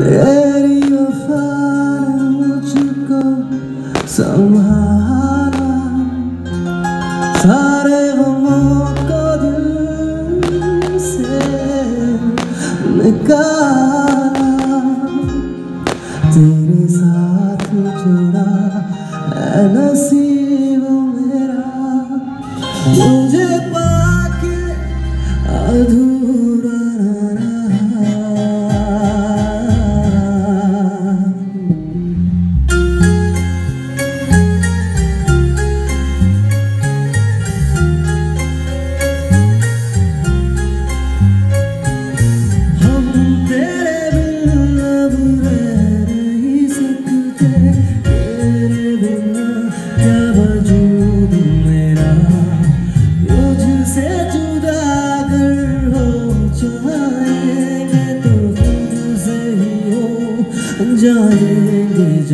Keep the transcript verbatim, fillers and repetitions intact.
तेरी वफा ने मुझको संभाला, सारे गमों को दिल से निकाला। तेरे साथ जुड़ा है नसीब मेरा, तुझे पाके अधूरा जाएंगे।